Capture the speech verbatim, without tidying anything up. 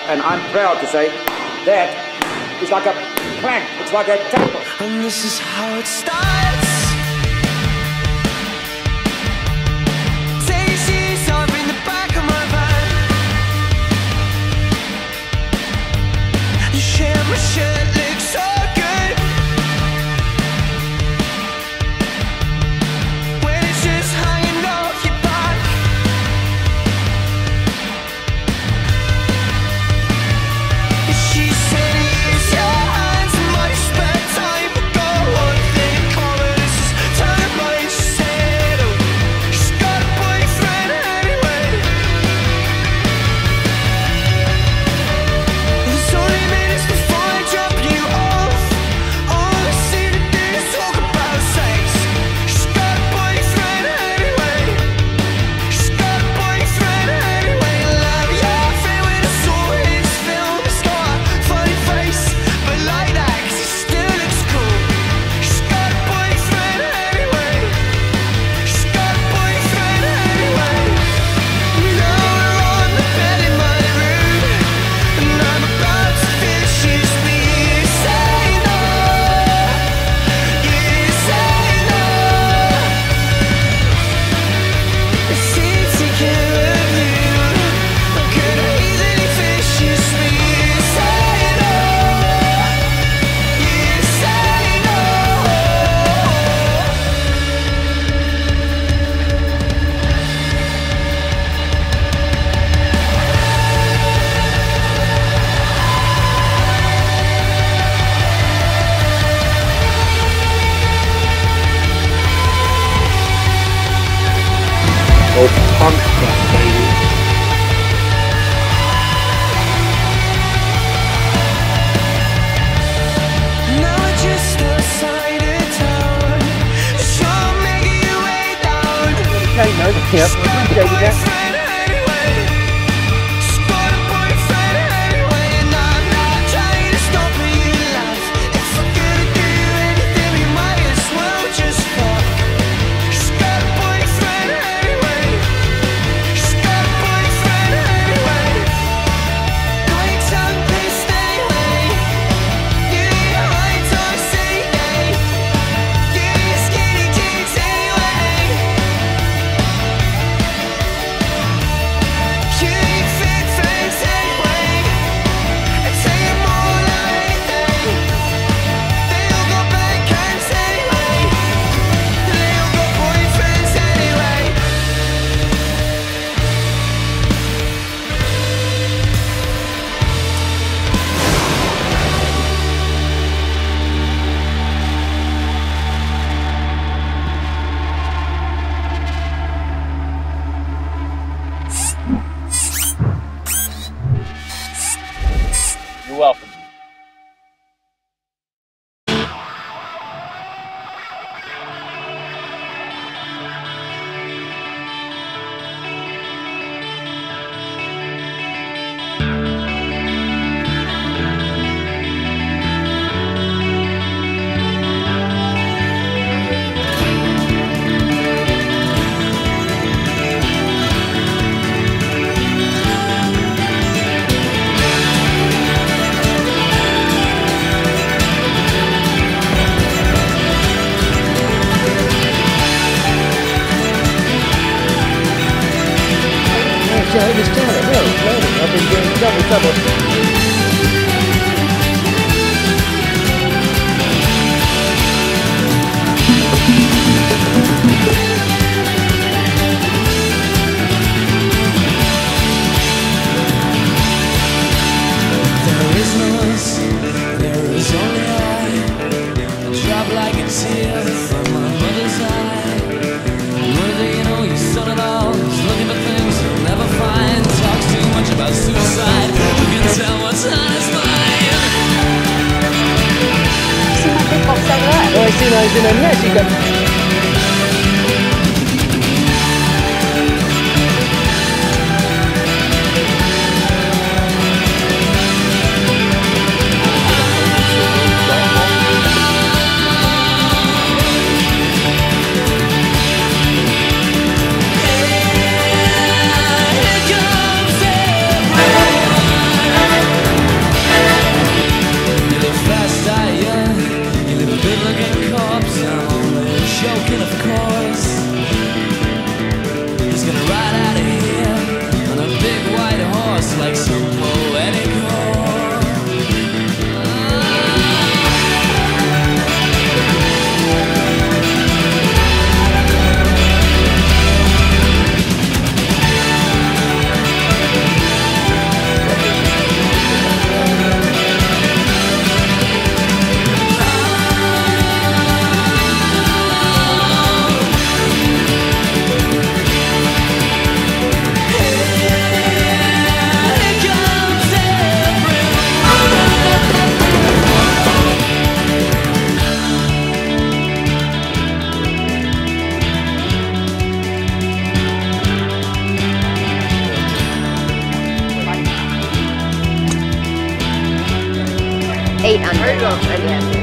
and I'm proud to say that is like a plank, it's like a table. And this is how it starts. Daisies are in the back of my van. You share my shirt, looks so good. When it's just hanging off your back. She said, use your hands and my spare time. Got one thing in common, this is turning blind. She said, oh, she's got a boyfriend anyway. There's only minutes before I drop you off. All I seem to do is talk about sex. She's got a boyfriend anyway. She's got a boyfriend anyway. Love your friend when I saw his film. He's got a funny face, but like that, 'cause he still looks cool. She's got a boyfriend anyway. She's got a boyfriend anyway. Now we're on the bed in my room, and I'm about to finish this, but you say no. You say no. I seem to take care of you. I could easily finish this, but you say no. You say no. Oh, punk that, baby. Now we're just outside of town. Sure, making your way down. Okay, no, yep, appreciate that. Boyfriend anyway. She's got a boyfriend anyway, and I'm not trying to stop her, you laugh. If we're gonna do anything, we might as well just fuck. She's got a boyfriend anyway. She's got a boyfriend anyway. Got your tongue pissed anyway. You need a high dog city day. You need skinny jeans anyway. You need fit friends anyway. I tell you more like they. They all got bad cans anyway. They all got boyfriends anyway. You're welcome. Yeah, I understand it. No, no, I've been doing double, double. There is no us, there is only I. A drop like a tear from my mother's eye. One day you know your son at all is looking for things he'll never find. Talks too much about suicide. Who can tell what's on his mind? See my big box over there? Oh, I see, I see, and yes, you got. Here comes everyone. eight under, I guess.